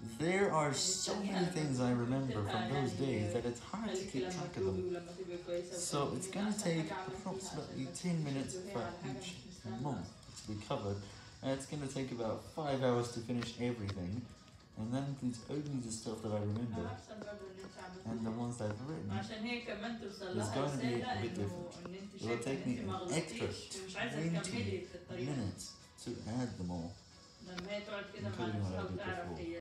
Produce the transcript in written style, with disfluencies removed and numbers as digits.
There are so many things I remember from those days that it's hard to keep track of them. So it's gonna take approximately 10 minutes for each month to be covered, and it's gonna take about 5 hours to finish everything, and that includes only the stuff that I remember, and the ones I've written is going to be a bit different. It will take me an extra 20 minutes to add them all, including what I did before.